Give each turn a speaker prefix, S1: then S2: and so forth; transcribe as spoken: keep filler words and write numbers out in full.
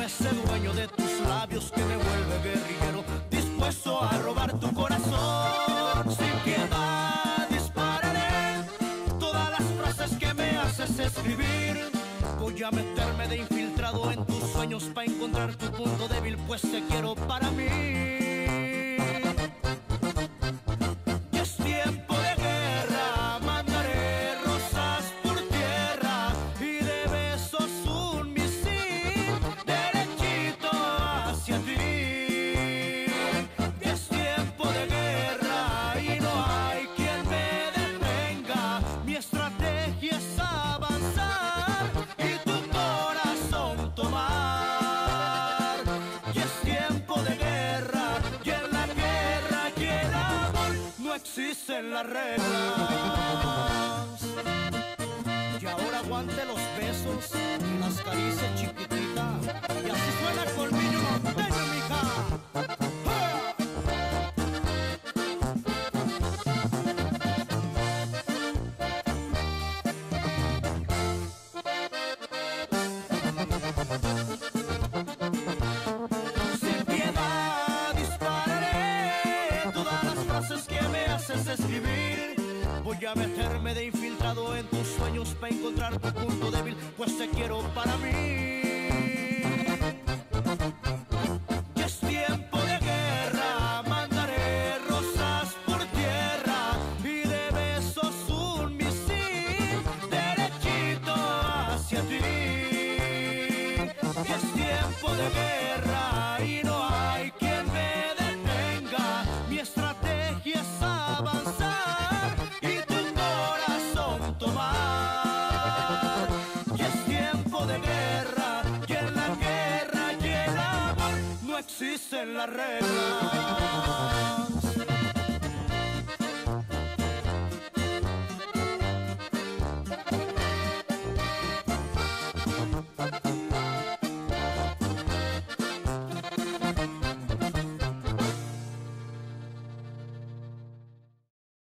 S1: ese dueño de tus labios que me vuelve guerrillero, dispuesto a robar tu corazón. Sin piedad dispararé todas las frases que me haces escribir. Voy a meterme de infiltrado en tus sueños para encontrar tu punto débil, pues te quiero para mí. Y es tiempo de guerra, mandaré rosas por tierra y de besos un misil derechito hacia ti. Y es tiempo de guerra y no hay quien me detenga. Mi estrategia es avanzar y tu corazón tomar. Y es tiempo de guerra y en la guerra y el amor no existen las reglas. Y ahora aguante los besos y las caricias, chiquitita, y así suena el colmillo norteño, mija. ¡Ja! Sin piedad dispararé todas las frases que me haces escribir. Voy a meterme de infiltrado en tus sueños para encontrar tu punto débil, pues te quiero para mí. Y es tiempo de guerra, mandaré rosas por tierra y de besos un misil derechito hacia ti. Y es tiempo de guerra y no hay quien me detenga. Mi estrategia es avanzar y tu corazón tomar. Y es tiempo de guerra y en la guerra y el amor no existen las reglas.